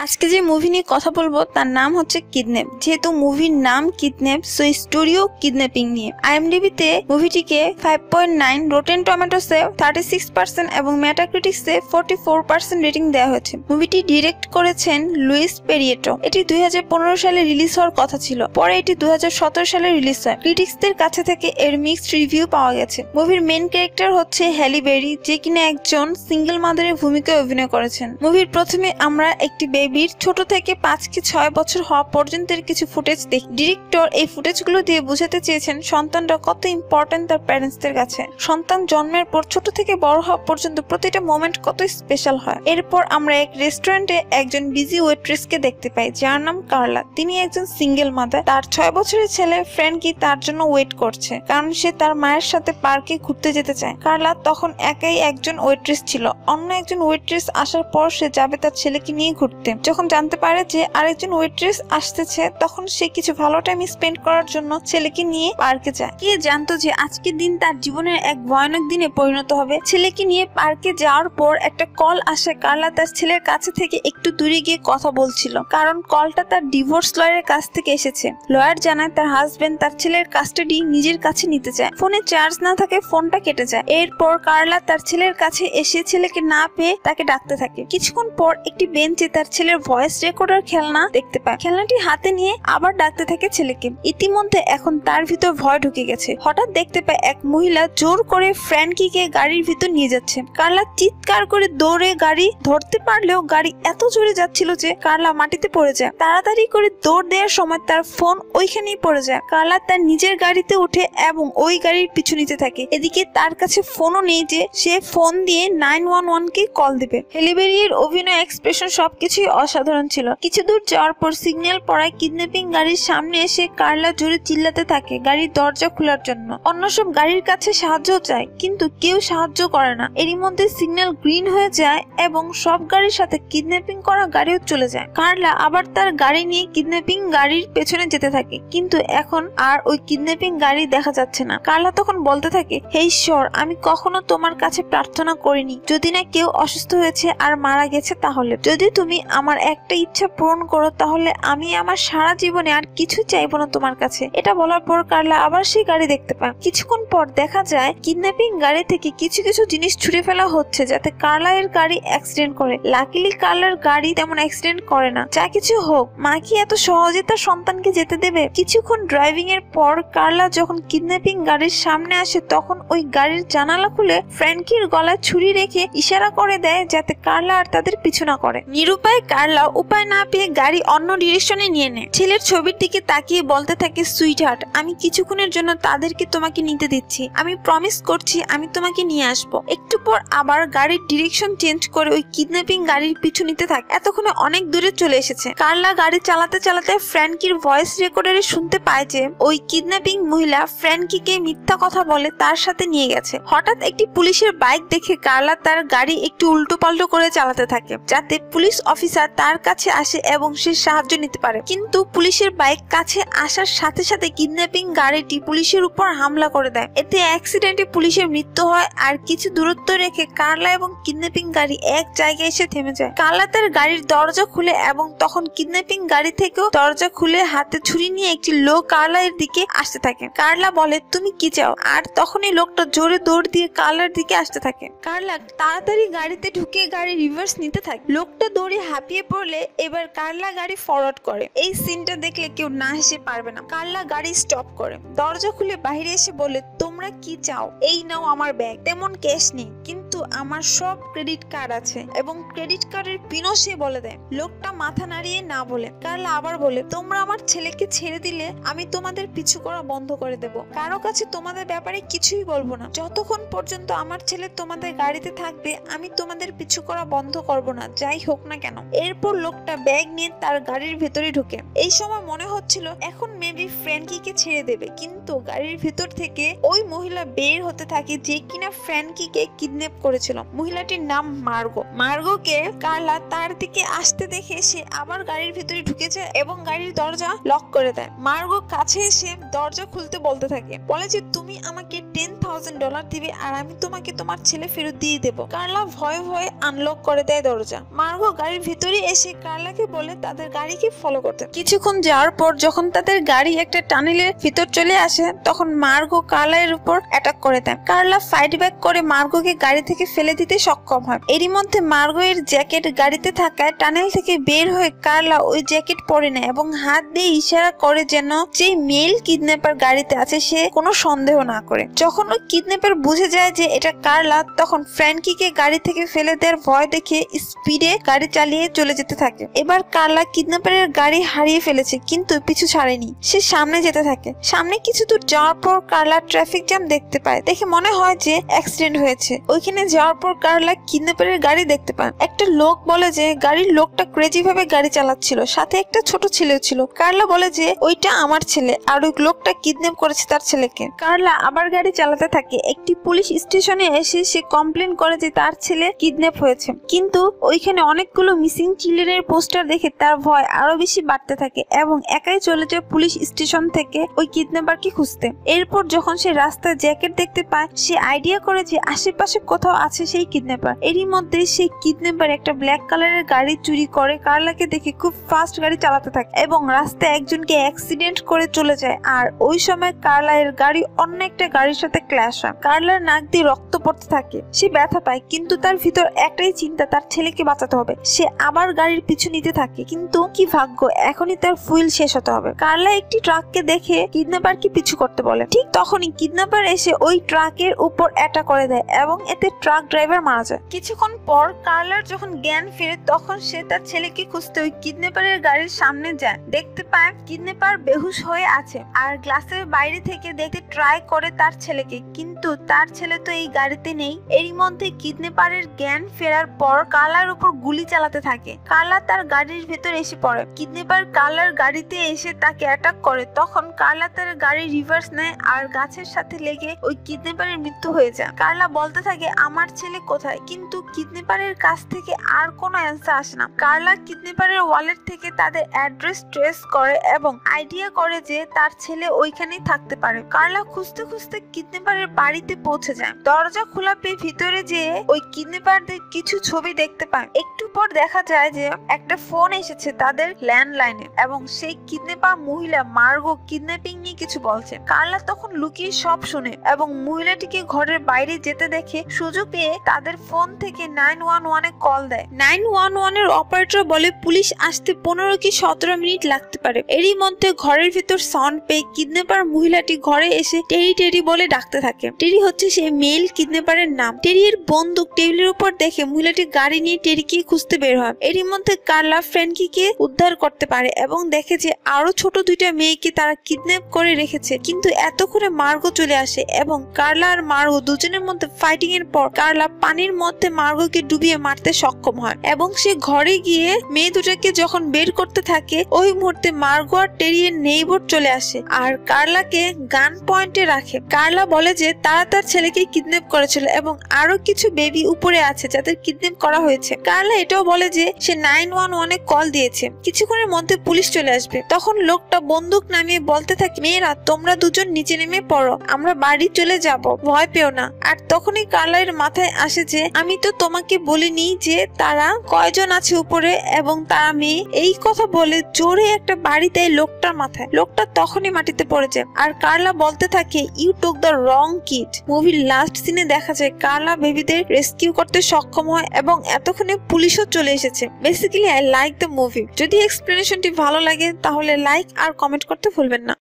আজকে যে মুভি নিয়ে কথা বলবো তার নাম হচ্ছে কিডন্যাপ। যেহেতু মুভির নাম কিডন্যাপ, সো স্টোরিও কিডন্যাপিং নিয়ে। আইএমডিবিতে মুভিটিকে 5.9, রোটেন টমেটোসে 36% এবং মেটাক্রিটিক্সে 44% রেটিং দেওয়া হয়েছে। মুভিটি ডিরেক্ট করেছেন লুইস পেরিয়েটো। এটি 2015 সালে রিলিজ হওয়ার কথা ছিল, পরে এটি 2017 সালে রিলিজ হয়। ক্রিটিক্সদের কাছে থেকে এর মিক্সড রিভিউ পাওয়া গেছে। মুভির মেইন ক্যারেক্টার হচ্ছে হ্যালি বেরি, যে কিনা একজন সিঙ্গেল মাদারের ভূমিকায় অভিনয় করেছেন। মুভির প্রথমে আমরা একটি বেবির ছোট থেকে 5 কি 6 বছর হওয়া পর্যন্তের কিছু ফুটেজ দেখি। ডিরেক্টর এই ফুটেজগুলো দিয়ে বোঝাতে চেয়েছেন সন্তানরা কত ইম্পর্টেন্ট তার প্যারেন্টসদের কাছে। সন্তান জন্মের পর ছোট থেকে বড় হওয়া পর্যন্ত প্রতিটা মোমেন্ট কত স্পেশাল হয়। এরপর আমরা এক রেস্টুরেন্টে একজন বিজি ওয়েট্রেসকে দেখতে পাই, যার নাম কার্লা। তিনি একজন সিঙ্গেল মাদার। তার 6 বছরের ছেলে ফ্র্যাঙ্কি তার জন্য ওয়েট করছে, কারণ সে তার মায়ের সাথে পার্কে ঘুরতে যেতে চায়। কার্লা তখন একাই একজন ওয়েট্রেস ছিল। অন্য একজন ওয়েট্রেস আসার পর সে যাবে তার ছেলেকে নিয়ে ঘুরতে। যখন জানতে পারে যে আরেকজন ওয়েট্রেস আসতেছে, তখন সে কিছু ভালো টাইম স্পেন্ড করার জন্য ছেলেকে নিয়ে পার্কে যায়। কে জানতো যে আজকের দিন তার জীবনের এক ভয়ানক দিনে পরিণত হবে। ছেলেকে নিয়ে পার্কে যাওয়ার পর একটা কল আসে। কার্লা তার ছেলের কাছে থেকে একটু দূরে গিয়ে কথা বলছিল, কারণ কলটা তার ডিভোর্স লয়ারের কাছ থেকে এসেছে। লয়ার জানায় তার হাজবেন্ড তার ছেলের কাস্টাডি নিজের কাছে নিতে চায়। ফোনে চার্জ না থাকে, ফোনটা কেটে যায়। এরপর কার্লা তার ছেলের কাছে এসে ছেলেকে না পেয়ে তাকে ডাকতে থাকে। কিছুক্ষণ পর একটি বেঞ্চে তার ছেলের ভয়েস রেকর্ডার খেলনা দেখতে পায়। খেলনাটি হাতে নিয়ে আবার ডাকতে থাকে ছেলেকে। ইতিমধ্যে এখন তার ভিতর ভয় ঢুকে গেছে। হঠাৎ দেখতে পায় এক মহিলা জোর করে ফ্র্যাঙ্কিকে গাড়ির ভিতর নিয়ে যাচ্ছে। কার্লা চিৎকার করে দৌড়ে গাড়ি ধরতে পারলেও গাড়ি এত জোরে যাচ্ছিল যে কার্লা মাটিতে পড়ে যায়। তাড়াতাড়ি করে দৌড় দেওয়ার সময় তার ফোন ওইখানেই পড়ে যায়। কার্লা তার নিজের গাড়িতে উঠে এবং ওই গাড়ির পিছু নিতে থাকে। এদিকে তার কাছে ফোনও নেই যে সে ফোন দিয়ে 911 কে কল দিবে। হেলিবেরির অভিনয়, এক্সপ্রেশন সবকিছুই অসাধারণ ছিল। কিছু দূর যাওয়ার পর সিগন্যাল পড়ায় কিডন্যাপিং গাড়ির সামনে এসে কার্লা জোরে চিল্লাতে থাকে গাড়ির দরজা খোলার জন্য। অন্য সব গাড়ির কাছে সাহায্য চায়, কিন্তু কেউ সাহায্য করে না। এরই মধ্যে সিগন্যাল গ্রিন হয়ে যায় এবং সব গাড়ির সাথে কিডন্যাপিং করা গাড়িও চলে যায়। কার্লা আবার তার গাড়ি নিয়ে কিডন্যাপিং গাড়ির পেছনে যেতে থাকে, কিন্তু এখন আর ওই কিডন্যাপিং গাড়ি দেখা যাচ্ছে না। কার্লা তখন বলতে থাকে, হে ঈশ্বর, আমি কখনো তোমার কাছে প্রার্থনা করিনি যদি না কেউ অসুস্থ হয়েছে আর মারা গেছে, তাহলে যদি তুমি আমার একটা ইচ্ছা পূরণ করো তাহলে আমি আমার সারা জীবনে আর কিছু চাইবো না তোমার কাছে। এটা বলার পর কার্লা আবার সেই গাড়ি দেখতে পায়। কিছুক্ষণ পর দেখা যায় কিডন্যাপিং গাড়ি থেকে কিছু কিছু জিনিস ছুড়ে ফেলা হচ্ছে যাতে কার্লা এর গাড়ি অ্যাক্সিডেন্ট করে। লাকিলি কার্লার গাড়ি তেমন অ্যাক্সিডেন্ট করে না। যা কিছু হোক, মা কি এত সহজে তার সন্তানকে যেতে দেবে? কিছুক্ষণ ড্রাইভিং এর পর কার্লা যখন কিডন্যাপিং গাড়ির সামনে আসে, তখন ওই গাড়ির জানালা খুলে ফ্র্যাঙ্কির গলায় ছুরি রেখে ইশারা করে দেয় যাতে কার্লা আর তাদের পিছু না করে। নিরুপায় কার্লা উপায় না পেয়ে গাড়ি অন্য ডিরেকশনে নিয়ে নেয়। ছেলের ছবির দিকে তাকিয়ে বলতে থাকে, সুইট হার্ট, আমি কিছুক্ষণের জন্য তাদেরকে তোমাকে নিতে দিচ্ছি। আমি প্রমিস করছি আমি তোমাকে নিয়ে আসবো। একটু পর আবার গাড়ির ডিরেকশন চেঞ্জ করে ওই কিডন্যাপিং গাড়ির পিছু নিতে থাকে। এতক্ষণে অনেক দূরে চলে এসেছে। কার্লা গাড়ি চালাতে চালাতে ফ্র্যাঙ্কির ভয়েস রেকর্ডারে শুনতে পায় যে ওই কিডন্যাপিং মহিলা ফ্র্যাঙ্কিকে মিথ্যা কথা বলে তার সাথে নিয়ে গেছে। হঠাৎ একটি পুলিশের বাইক দেখে কার্লা তার গাড়ি একটু উল্টো পাল্টো করে চালাতে থাকে, যাতে পুলিশ অফিসার তার কাছে আসে এবং সে সাহায্য নিতে পারে। কিন্তু পুলিশের বাইক কাছে আসার সাথে সাথে কিডন্যাপিং গাড়িটি পুলিশের উপর হামলা করে দেয়। এতে অ্যাক্সিডেন্টে পুলিশের মৃত্যু হয়। আর কিছু দূরত্ব রেখে কার্লা এবং কিডন্যাপিং গাড়ি এক জায়গায় এসে থেমে যায়। কার্লা তার গাড়ির দরজা খুলে এবং তখন কিডন্যাপিং গাড়ি থেকেও দরজা খুলে হাতে ছুরি নিয়ে একটি লোক কার্লা এর দিকে আসতে থাকে। কার্লা বলে, তুমি কি চাও? আর তখনই লোকটা জোরে দৌড় দিয়ে কার্লার দিকে আসতে থাকে। কার্লা তাড়াতাড়ি গাড়িতে ঢুকে গাড়ি রিভার্স নিতে থাকে। লোকটা দৌড়ে হাঁপিয়ে পড়লে এবার কার্লা গাড়ি ফরওয়ার্ড করে। এই সিনটা দেখলে কেউ না হেসে পারবে না। কার্লা গাড়ি স্টপ করে, দরজা খুলে বাইরে এসে বলে, তোমরা কি চাও? এই নাও আমার ব্যাগ। তেমন ক্যাশ নেই, কিন্তু আমার সব ক্রেডিট কার্ড আছে এবং ক্রেডিট কার্ডের পিনও সে বলে দেয়। লোকটা মাথা নাড়িয়ে না বলে। কার্লা আবার বলে, তোমরা আমার ছেলেকে ছেড়ে দিলে আমি তোমাদের পিছু করা বন্ধ করে দেব। কারো কাছে তোমাদের ব্যাপারে কিছুই বলবো না। যতক্ষণ পর্যন্ত আমার ছেলে তোমাদের গাড়িতে থাকবে আমি তোমাদের পিছু করা বন্ধ করব না, যাই হোক না কেন। এরপর লোকটা ব্যাগ নিয়ে তার গাড়ির ভেতরে ঢুকে। এই সময় মনে হচ্ছিল এখন মেবি ফ্র্যাঙ্কিকে ছেড়ে দেবে, কিন্তু গাড়ির ভেতর থেকে ওই মহিলা বের হতে থাকে যে কিনা ফ্র্যাঙ্কিকে কিডন্যাপ করে করেছিল। মহিলাটির নাম মার্গো। মার্গোকে কার্লা তার দিকে আসতে দেখে সে আবার গাড়ির ভিতরে ঢুকে যায় এবং গাড়ির দরজা লক করে দেয়। মার্গো কাছে এসে দরজা খুলতে বলতে থাকে, বলে যে তুমি আমাকে $10,000 দিবে আর আমি তোমাকে তোমার ছেলে ফেরত দিয়ে দেবো। কার্লা ভয়ে ভয়ে আনলক করে দেয় দরজা। মার্গো গাড়ির ভিতরে এসে কার্লাকে বলে তাদের গাড়িকে ফলো করতে। কিছুক্ষণ যাওয়ার পর যখন তাদের গাড়ি একটা টানেলের ভিতর চলে আসে তখন মার্গো কার্লার উপর অ্যাটাক করে দেয়। কার্লা ফাইট ব্যাক করে মার্গোকে গাড়ি থেকে ফেলে দিতে সক্ষম হয়। এরই মধ্যে মার্গো এর জ্যাকেট গাড়িতে থাকায় টানেল থেকে বের হয়ে কার্লা ওই জ্যাকেট পরে নেয় এবং হাত দিয়ে ইশারা করে যেন যে মেল কিডন্যাপার গাড়িতে আছে সে কোনো সন্দেহ না করে। যখন ওই কিডন্যাপার বুঝে যায় যে এটা কার্লা তখন ফ্র্যাঙ্কিকে গাড়ি থেকে ফেলে দেওয়ার ভয় দেখে স্পিডে গাড়ি চালিয়ে চলে যেতে থাকে। এবার কার্লা কিডন্যাপারের গাড়ি হারিয়ে ফেলেছে কিন্তু পিছু ছাড়েনি, সে সামনে যেতে থাকে। সামনে কিছু দূর যাওয়ার পর কার্লা ট্রাফিক জ্যাম দেখতে পায়, দেখে মনে হয় যে অ্যাক্সিডেন্ট হয়েছে। ওইখানে যাওয়ার পর কার্লা কিডন্যাপারের গাড়ি দেখতে পায়। একটা লোক বলে যে গাড়ির লোকটা ক্রেজি ভাবে গাড়ি চালাচ্ছিল, সাথে একটা ছোট ছেলেও ছিল। কার্লা বলে যে ওইটা আমার ছেলে আর ওই লোকটা কিডন্যাপ করেছে তার ছেলেকে। কার্লা আবার গাড়ি চালাতে থাকে। একটি পুলিশ স্টেশনে এসে সে কমপ্লেন করে যে তার ছেলে কিডন্যাপ হয়েছে, কিন্তু ওইখানে অনেকগুলো মিসিং চিলড্রেনের পোস্টার দেখে তার ভয় আরো বেশি বাড়তে থাকে এবং একাই চলে যায় পুলিশ স্টেশন থেকে ওই কিডন্যাপারকে খুঁজতে। এরপর যখন সে রাস্তায় জ্যাকেট দেখতে পায় সে আইডিয়া করে যে আশেপাশে কোথাও আছে সেই কিডন্যাপার। এরই মধ্যে সেই কিডন্যাপার একটা ব্ল্যাক কালারের গাড়ি চুরি করে কার্লাকে দেখে খুব ফাস্ট গাড়ি চালাতে থাকে এবং রাস্তায় একজনকে অ্যাক্সিডেন্ট করে চলে যায়। আর ওই সময় কার্লা এর গাড়ি অন্য একটা গাড়ির সাথে ক্ল্যাশ হয়। কার্লার নাক দিয়ে রক্ত পড়তে থাকে, সে ব্যথা পায় কিন্তু তার ভিতর একটাই চিন্তা তার ছেলেকে বাঁচাতে হবে। সে আবার গাড়ির পিছু নিতে থাকে কিন্তু কি ভাগ্য, এখনই তার ফুয়েল শেষ হতে হবে। কার্লা একটি ট্রাককে দেখে কিডন্যাপারকে পিছু করতে বলে। ঠিক তখনই কিডন্যাপার এসে ওই ট্রাকের উপর অ্যাটাক করে দেয় এবং এতে ট্রাক ড্রাইভার মারা যায়। কিছুক্ষণ পর কার্লার যখন জ্ঞান ফিরে তখন সে তার ছেলেকে খুঁজতে ওই কিডন্যাপারের গাড়ির সামনে যায়। দেখতে পায় কিডন্যাপার বেহুশ হয়ে আছে আর গ্লাসের বাইরে থেকে দেখতে ট্রাই করে তার ছেলেকে, কিন্তু তার ছেলে তো এই গাড়িতে নেই। এরই মধ্যে কিডন্যাপারের জ্ঞান ফেরার পর কার্লার উপর গুলি চালাতে থাকে। কার্লা তার গাড়ির ভেতর এসে পড়ে। কিডন্যাপার কার্লার গাড়িতে এসে তাকে অ্যাটাক করে, তখন কার্লা তার গাড়ি রিভার্স নেয় আর গাছের সাথে লেগে ওই কিডন্যাপারের মৃত্যু হয়ে যায়। কার্লা বলতে থাকে আমার ছেলে কোথায়, কিন্তু কিডন্যাপারের কাছ থেকে আর কোনো অ্যান্সার আসে না। কার্লা কিডন্যাপারের ওয়ালেট থেকে তাদের অ্যাড্রেস ট্রেস করে এবং আইডিয়া করে যে তার ছেলে ওইখানেই থাকতে পারে। কার্লা খুঁজতে খুঁজতে কিডন্যাপারের বাড়িতে পৌঁছে যায়। দরজা খোলা পেয়ে ভিতরে যেয়ে ওই কিডন্যাপারদের কিছু ছবি দেখতে পায়। একটু পর দেখা যায় যে একটা ফোন এসেছে তাদের ল্যান্ডলাইনে এবং সেই কিডন্যাপার মহিলা মার্গো কিডন্যাপিং নিয়ে কিছু বলছে। কার্লা তখন লুকিয়ে সব শুনে এবং মহিলাটিকে ঘরের বাইরে যেতে দেখে সুযোগ পেয়ে তাদের ফোন থেকে 911 এ কল দেয়। 911 এর অপারেটর বলে পুলিশ আসতে 15 কি 17 মিনিট লাগতে পারে। এরই মধ্যে ঘরের ভিতর সাউন্ড পেয়ে কিডন্যাপার মহিলাটি ঘরে এসে টেরি টেরি বলে ডাকতে থাকে। টেরি হচ্ছে সেই মেল কিডন্যাপারের নাম। টেরি এর বন্দুক টেবিলের উপর দেখে মহিলাটি গাড়ি নিয়ে টেরিকে খুঁজতে বের হয়। এরই মধ্যে কার্লা ফ্র্যাঙ্কিকে উদ্ধার করতে পারে এবং দেখে যে আরো ছোট দুইটা মেয়েকে তারা কিডন্যাপ করে রেখেছে, কিন্তু এতক্ষণে মার্গো চলে আসে এবং কার্লা আর মার্গো দুজনের মধ্যে ফাইটিং এর পর কার্লা পানির মধ্যে মার্গোকে ডুবিয়ে মারতে সক্ষম হয় এবং সে ঘরে গিয়ে মেয়ে দুটাকে যখন বের করতে থাকে ওই মুহূর্তে মার্গো আর টেরি এর নেইবর চলে আসে আর কার্লাকে গান পয়েন্টে রাখে। কার্লা বলে যে তারা তার ছেলেকে কিডন্যাপ করেছিল এবং আরো কিছু বেবি উপরে আছে যাদের কিডন্যাপ করা হয়েছে। কার্লা এটাও বলে যে সে 911 এ কল দিয়েছে, কিছুক্ষণের মধ্যে পুলিশ চলে আসবে। তখন লোকটা বন্দুক নামিয়ে বলতে থাকে মেয়েরা তোমরা দুজন নিচে নেমে পড়ো, আমরা বাড়ি চলে যাব, ভয় পেও না। আর তখনই কার্লার মাথায় আসে যে আমি তো তোমাকে বলিনি যে তারা কয়জন আছে উপরে এবং তারা মেয়ে। এই কথা বলে জোরে একটা বাড়ি দেয় লোকটার মাথায়। লোকটা তখনই মাটিতে পড়ে যায় আর কার্লা বলতে থাকে you took the wrong kid. মুভির লাস্ট সিনে দেখা যায় কার্লা বেবিদের রেস্কিউ করতে সক্ষম হয় এবং এতক্ষণে পুলিশও চলে এসেছে। Basically I like the movie. যদি এক্সপ্লেনেশনটি ভালো লাগে তাহলে লাইক আর কমেন্ট করতে ভুলবেন না।